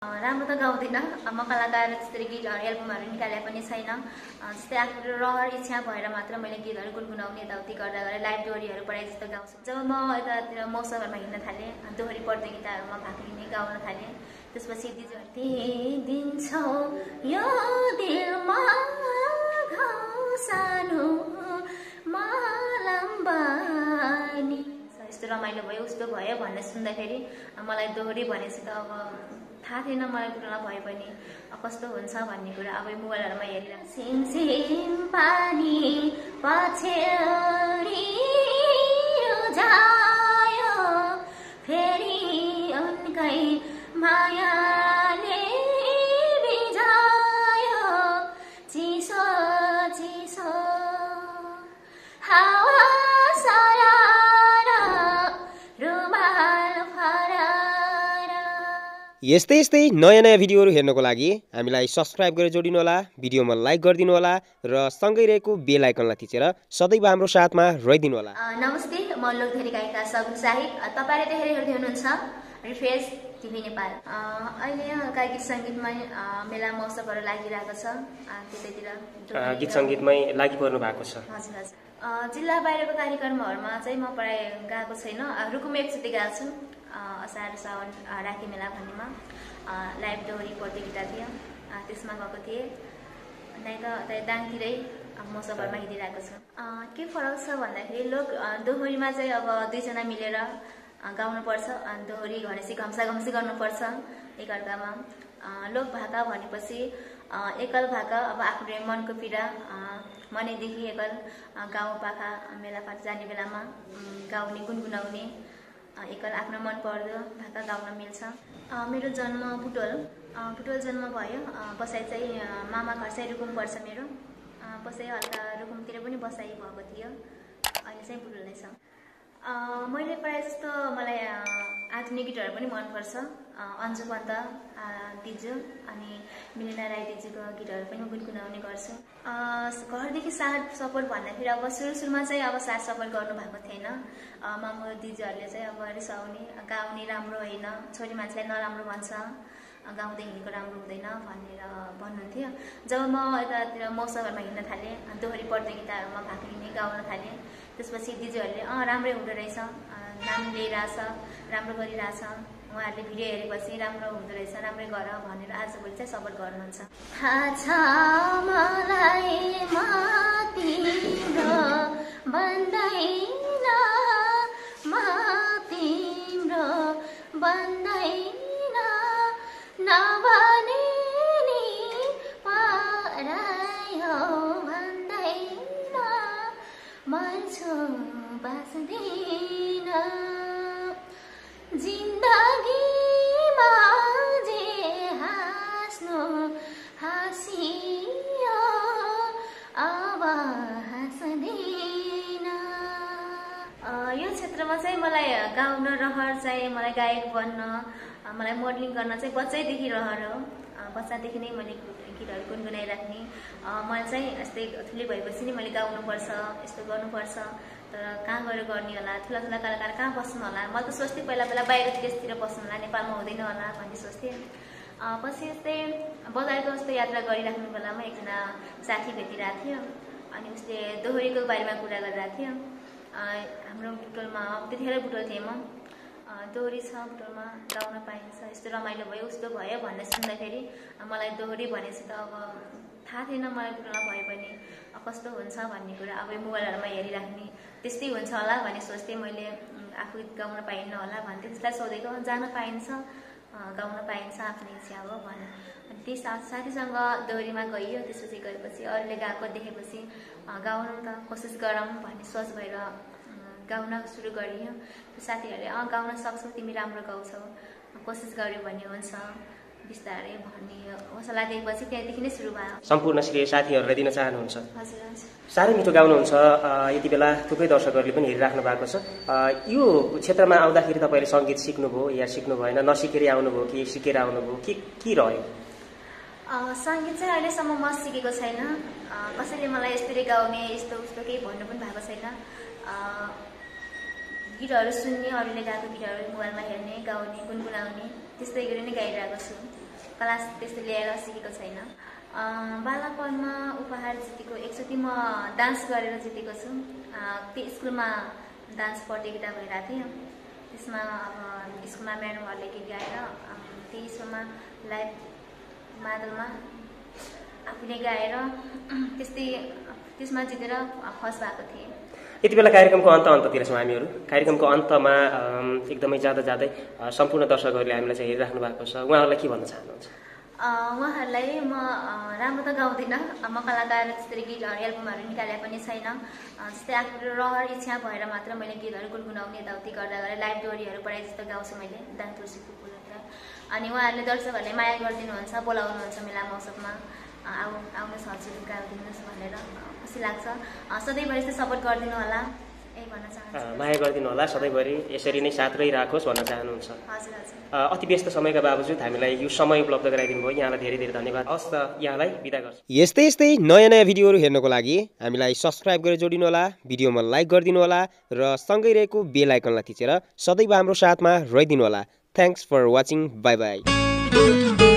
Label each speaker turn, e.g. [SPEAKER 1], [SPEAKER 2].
[SPEAKER 1] राम्रो त गाउँदिनँ म कलाकार जस्तै गीतहरू एल्बमहरू निकाले पनि छैन जस्तै आफ्नो रहर इच्छा भएर मात्र मैले गीतहरू गुनगुनाउने यताउति गर्दा गर्दै लाइभ दोहोरीहरू प्रायः जस्तो गाउँछु जब म यतातिर मौसमहरूमा हिँड्न थालेँ दोहोरी प्रतियोगिताहरूमा भाग लिने गाउन थालेँ त्यसपछि दिदीहरू दिन्छौ यो दिलमा घाउ सानो मालम्बानी यस्तो रमाइलो भयो उस्तो भयो भन्ने सुन्दाखेरि मलाई दोहोरी भनेपछि त अब थाहा थिएन मलाई कुरामा भए पनि कस्तो हुन्छ भन्ने कुरा अब मोबाइलहरूमा हेरिरहेको सिमसिम पानी पछ्यौरी जायो फेरि उनकै मायाले बिजायो चिसो चिसो हावा
[SPEAKER 2] यस्तै यस्तै नयाँ नयाँ भिडियोहरू हेर्नको लागि हामीलाई सब्स्क्राइब गरेर जोडिनु होला भिडियोमा लाइक गरिदिनु होला र सँगै रहेको बेल आइकनलाई थिचेर सदैव हाम्रो साथमा रहिदिनु होला।
[SPEAKER 1] नमस्ते म लोकधरी गायिका सगुन शाही तपाईले देखेर हेर्दै हुनुहुन्छ रिफ्रेश टिभी नेपाल। अहिले हल्का गीत सङ्गीतमै मेला महोत्सवहरू लागिरहेको छ त्यतैतिर
[SPEAKER 2] गीत सङ्गीतमै लागि पर्नु भएको छ।
[SPEAKER 1] हजुर हजुर जिल्ला बाहिरको कार्यक्रमहरूमा चाहिँ म प्राय गएको छैन रुकुम एकचोटि गएको छु असार साउन राखी मेला भन्नेमा लाइभ दोहोरी प्रतियोगिता थियो त्यसमा गएको थिएँ नै त दाङतिरै महोत्सवहरूमा हिँडिरहेको छ। के फरक छ भन्दाखेरि लोक दोहोरीमा चाहिँ अब दुईजना मिलेर गाउनुपर्छ दोहोरी घनेसी घम्साघम्सी गर्नुपर्छ एकअर्कामा लोक भाका भनेपछि एकल भाका अब आफ्नो मनको पीडा मनैदेखि एकल गाउँपाखा मेलापात जाने बेलामा गाउने गुनगुनाउने एकल आफ्नो मन पर्दो भाका गाउन मिल्छ। मेरो जन्म बुटोल जन्म भयो बसाइ चाहिँ मामा घर चाहिँ रुकुम पर्छ मेरो बसाइ हल्का रुकुमतिर पनि बसाइ भएको थियो अहिले चाहिँ बुटोल नै छ। मैले प्रायः जस्तो मलाई आधुनिक गीतहरू पनि मनपर्छ अन्जु पन्त दिजु अनि मिलिना राई दिजुको गीतहरू पनि गुनगुनाउने गर्छु। घरदेखि साथ सपोर्ट भन्दाखेरि अब सुरुमा चाहिँ अब साथ सपोर्ट गर्नु भएको थिएन मामु दिजुहरूले चाहिँ अब रिसाउने गाउने राम्रो होइन छोरी मान्छेलाई नराम्रो भन्छ गाउँदै हिँडेको राम्रो हुँदैन भनेर भन्नुहुन्थ्यो। जब म यतातिर महोत्सवहरूमा हिँड्न थालेँ दोहोरी प्रतियोगिताहरूमा भाग लिने गाउन थालेँ त्यसपछि दिदीहरूले राम्रै हुँदो रहेछ नाम लिइरहेछ राम्रो गरिरहेछ उहाँहरूले भिडियो हेरेपछि राम्रो हुँदो रहेछ राम्रै गर भनेर आजभोलि चाहिँ सपोर्ट गर्नुहुन्छ। जिन्दगीमा जे हाँस्नु हाँसियो अब हाँस्दैन। यो क्षेत्रमा चाहिँ मलाई गाउन रहर चाहिँ मलाई गायक बन्न मलाई मोडलिङ गर्न चाहिँ बच्चैदेखि रहर हो बच्चादेखि नै मैले गीतहरू गुनगुनाइराख्ने मलाई चाहिँ यस्तै ठुलै भएपछि नि मैले गाउनुपर्छ यस्तो गर्नुपर्छ तर कहाँ गएर गर्ने होला ठुला ठुला कलाकार कहाँ बस्नु होला म त सोच्थेँ पहिला बाहिर देशतिर बस्नु होला नेपालमा हुँदैन होला भन्ने सोच्थेँ। पछि यस्तै बजारको जस्तो यात्रा गरिराख्नु बेलामा एकजना साथी भेटिरहेको थियो अनि उसले दोहोरीको बारेमा कुरा गरिरहेको थियो हाम्रो बुटोलमा त्यतिखेर बुटोल थिएँ म दोहोरी छ बुटोलमा गाउन पाइन्छ यस्तो रमाइलो भयो उस्तो भयो भन्ने सुन्दाखेरि मलाई दोहोरी भनेपछि त अब थाहा थिएन मलाई कुरामा भए पनि कस्तो हुन्छ भन्ने कुरा अब मोबाइलहरूमा हेरिराख्ने त्यस्तै हुन्छ होला भन्ने सोच्थेँ मैले आफू गाउन पाइन्न होला भन्थेँ त्यसलाई सोधेको जान पाइन्छ गाउन पाइन्छ आफ्नो इच्छा हो भने अनि त्यही साथीसँग दोहोरीमा गइयो त्यसपछि गएपछि अरूले गाएको देखेपछि गाउन त कोसिस गरौँ भन्ने सोच भएर गाउन सुरु गरियो साथीहरूले गाउन सक्छौ तिमी राम्रो गाउँछौ कोसिस गर्यो भने हुन्छ बिस्तारै भन्ने हौसला दिएपछि त्यहाँदेखि नै सुरु भयो।
[SPEAKER 2] सम्पूर्ण श्रेय साथीहरूलाई दिन चाहनुहुन्छ?
[SPEAKER 1] हजुर हजुर
[SPEAKER 2] साह्रै मिठो गाउनुहुन्छ यति बेला थुप्रै दर्शकहरूले पनि हेरिराख्नु भएको छ। यो क्षेत्रमा आउँदाखेरि तपाईँले सङ्गीत सिक्नुभयो या सिक्नु भएन नसिकेरै आउनुभयो कि सिकेर आउनुभयो के रह्यो?
[SPEAKER 1] सङ्गीत चाहिँ अहिलेसम्म म सिकेको छैन कसैले मलाई यसरी गाउने यस्तो उस्तो केही भन्नु पनि भएको छैन गीतहरू सुन्ने अरूले गाएको गीतहरू मोबाइलमा हेर्ने गाउने गुनगुनाउने त्यस्तै गरी नै गाइरहेको छु। क्लास त्यस्तो ल्याएर सिकेको छैन। बालपनमा उपहार जितेको एकचोटि म डान्स गरेर जितेको छु। त्यो स्कुलमा डान्स प्रतियोगिता भइरहेको थियो, त्यसमा अब स्कुलमा म्याडमहरूले गीत गाएर त्यही स्कुलमा लाइभ मादलमा आफूले गाएर त्यसमा जितेर फर्स्ट भएको थिएँ।
[SPEAKER 2] यति बेला कार्यक्रमको अन्ततिर छौँ हामीहरू। कार्यक्रमको अन्तमा एकदमै जाँदै सम्पूर्ण दर्शकहरूले हामीलाई चाहिँ हेरिराख्नु भएको छ, उहाँहरूलाई के भन्न चाहनुहुन्छ?
[SPEAKER 1] उहाँहरूलाई म राम्रो त गाउँदिनँ, म कलाकार जस्तै गीत एल्बमहरू निकाले पनि छैन। जस्तै आफ्नो रहर इच्छा भएर मात्र मैले गीतहरू गुनगुनाउने यताउति गर्दा लाइभ डोरीहरू पढाइ जस्तो गाउँछु मैले दाङ तुलसीको पुरन्त। अनि उहाँहरूले दर्शकहरूले माया गरिदिनुहुन्छ, बोलाउनुहुन्छ मेला मौसममा, आउनुहोस् हजुर गाइदिनुहोस् भनेर खुसी लाग्छ। सधैँभरि चाहिँ सपोर्ट गरिदिनु होला, यही भन्न चाहन्छु।
[SPEAKER 2] माया गरिदिनु होला, सधैँभरि यसरी नै साथ रहिराखोस् भन्न चाहनुहुन्छ?
[SPEAKER 1] हजुर हजुर।
[SPEAKER 2] अति व्यस्त समयका बावजुद हामीलाई यो समय उपलब्ध गराइदिनु भयो, यहाँलाई धेरै धेरै धन्यवाद। हस् त, यहाँलाई बिदा गर्छु। यस्तै नयाँ भिडियोहरू हेर्नको लागि हामीलाई सब्सक्राइब गरेर जोडिनु होला, भिडियोमा लाइक गरिदिनु होला र सँगै रहेको बेल आइकनलाई थिचेर सदैव हाम्रो साथमा रहिदिनु होला। Thanks for watching, bye by.